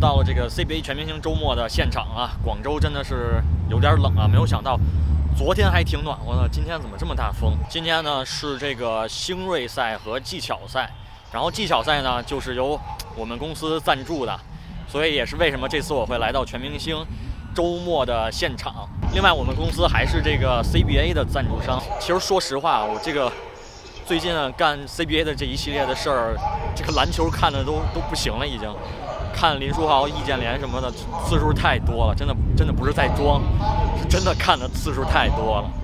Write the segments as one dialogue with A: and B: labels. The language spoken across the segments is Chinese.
A: 到了这个 CBA 全明星周末的现场啊，广州真的是有点冷啊，没有想到昨天还挺暖和的，今天怎么这么大风？今天呢是这个星瑞赛和技巧赛，然后技巧赛呢就是由我们公司赞助的，所以也是为什么这次我会来到全明星周末的现场。另外，我们公司还是这个 CBA 的赞助商。其实说实话，我这个最近干 CBA 的这一系列的事儿，这个篮球看的都不行了，已经。看林书豪、易建联什么的次数太多了，真的不是在装，是真的看的次数太多了。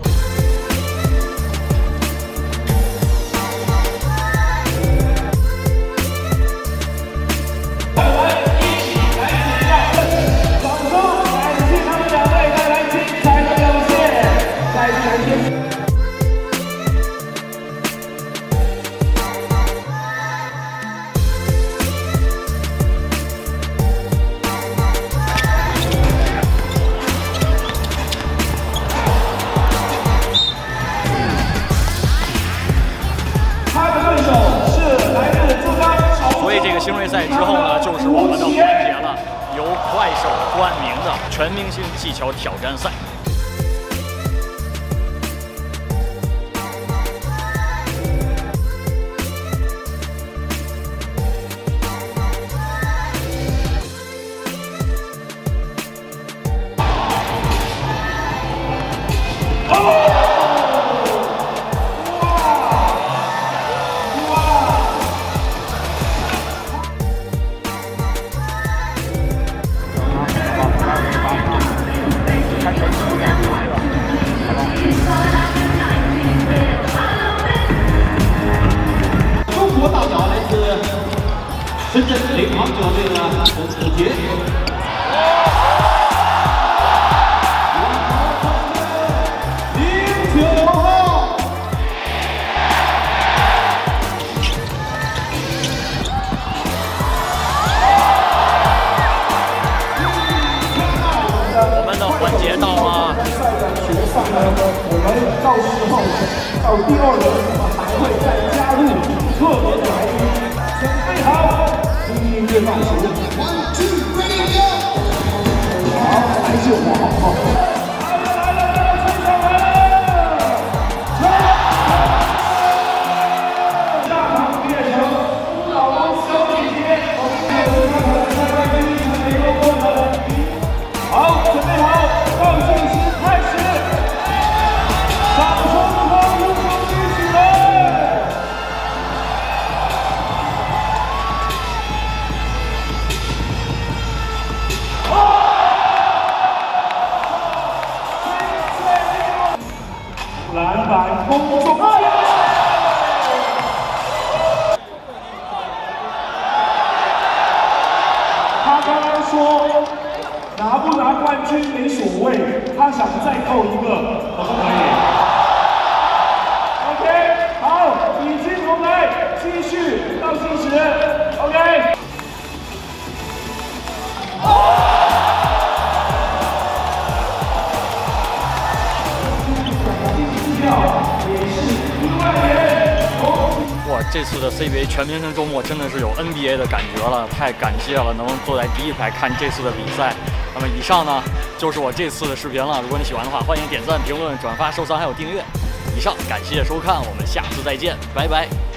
A: 星瑞赛之后呢，就是我们的环节了，由快手冠名的全明星技巧挑战赛。
B: 深圳领航者队的陈子杰，09号。
A: 我们的环节到了。
C: 上来我们到时候到第2轮，我们还会再加入特别的来宾，准备好。音乐放手 ，1 2 ready go！ 好，来就好。下场变成舞蹈龙小姐姐，赛冠军成为一个过程。好，准备好，倒计时开始，掌声欢呼起来！篮板空中，他刚刚说拿不拿冠军没所谓，他想再扣一个，可不可以 ？OK， 好，比心重来，继续倒计时 ，OK。
A: 哇，这次的 CBA 全明星周末真的是有 NBA 的感觉了，太感谢了，能坐在第一排看这次的比赛。那么以上呢就是我这次的视频了，如果你喜欢的话，欢迎点赞、评论、转发、收藏还有订阅。以上，感谢收看，我们下次再见，拜拜。